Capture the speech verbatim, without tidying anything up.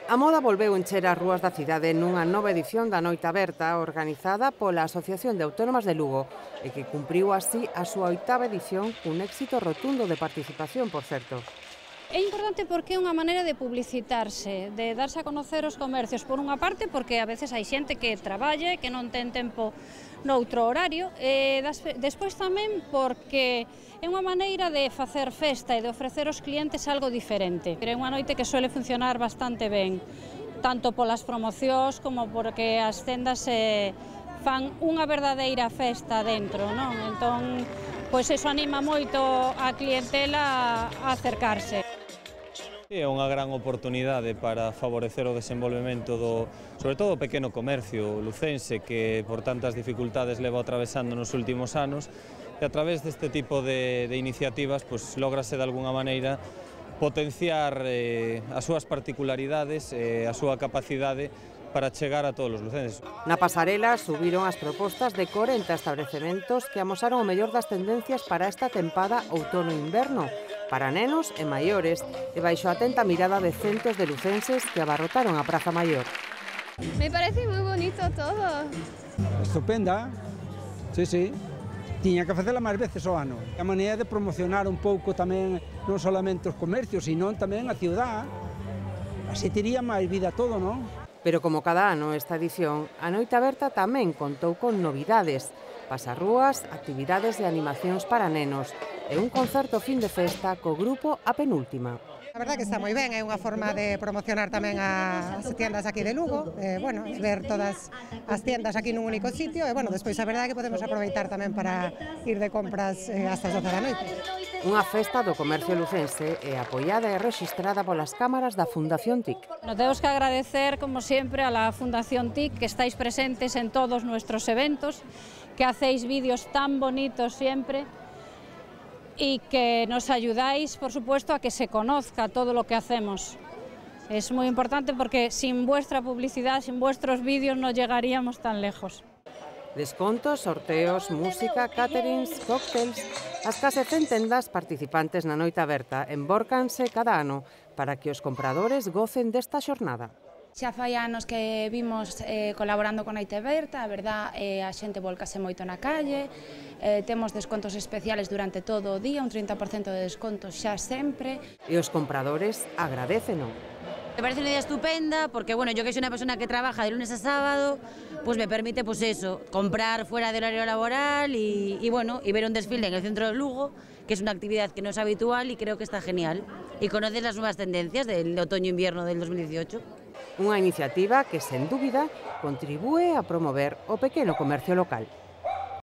A moda volveu encher as rúas da cidade nunha nova edición da Noite Aberta organizada pola Asociación de Autónomas de Lugo e que cumpriu así a súa oitava edición cun éxito rotundo de participación, por certo. É importante porque é unha maneira de publicitarse, de darse a conocer os comercios, por unha parte porque a veces hai xente que traballa e que non ten tempo noutro horario, e despois tamén porque é unha maneira de facer festa e de ofrecer aos clientes algo diferente. É unha noite que suele funcionar bastante ben, tanto polas promocións como porque as tendas eh, fan unha verdadeira festa dentro, non? Entón, pois eso anima moito a clientela a acercarse. É unha gran oportunidade para favorecer o desenvolvemento do, sobre todo, o pequeno comercio lucense que por tantas dificultades leva atravesando nos últimos anos, e a través deste tipo de, de iniciativas pues, lógrase de alguna maneira potenciar eh, as súas particularidades e eh, a súa capacidade para chegar a todos os lucenses. Na pasarela subiron as propostas de corenta establecementos que amosaron o mellor das tendencias para esta tempada outono-inverno, para nenos e maiores, e baixo a atenta mirada de centos de lucenses que abarrotaron a Praza Maior. Me parece moi bonito todo. Estupenda, sí, sí. Tiña que facela máis veces ao ano. A maneira de promocionar un pouco tamén non solamente os comercios, sino tamén a ciudad. Así tería máis vida todo, non? Pero como cada ano esta edición, a Noite Aberta tamén contou con novidades, pasarrúas, actividades de animacións para nenos e un concerto fin de festa co grupo A Penúltima. A verdade que está moi ben, é unha forma de promocionar tamén as tiendas aquí de Lugo, eh, bueno, ver todas as tiendas aquí nun único sitio, e bueno, despois a verdade que podemos aproveitar tamén para ir de compras eh, hasta as doce da noite. Unha festa do comercio lucense e apoiada e rexistrada polas cámaras da Fundación T I C. Nos temos que agradecer, como sempre, a la Fundación T I C, que estáis presentes en todos nuestros eventos, que hacéis vídeos tan bonitos siempre, y que nos ayudáis, por supuesto, a que se conozca todo lo que hacemos. Es muy importante porque sin vuestra publicidad, sin vuestros vídeos, no llegaríamos tan lejos. Descontos, sorteos, música, caterings, cócteles... As case cen tendas participantes na Noite Aberta embórcanse cada ano para que os compradores gocen desta xornada. Xa fai anos que vimos eh, colaborando con Noite Aberta, a verdad, eh, a xente volcase moito na calle, eh, temos descontos especiales durante todo o día, un trinta por cento de descontos xa sempre. E os compradores agradéceno. Me parece una idea estupenda porque, bueno, yo que soy una persona que trabaja de lunes a sábado, pues me permite, pues eso, comprar fuera del horario laboral y, y bueno, y ver un desfile en el centro de Lugo, que es una actividad que no es habitual y creo que está genial. Y conoces las nuevas tendencias del otoño-invierno del dos mil dieciocho. Unha iniciativa que, sen dúbida, contribúe a promover o pequeno comercio local.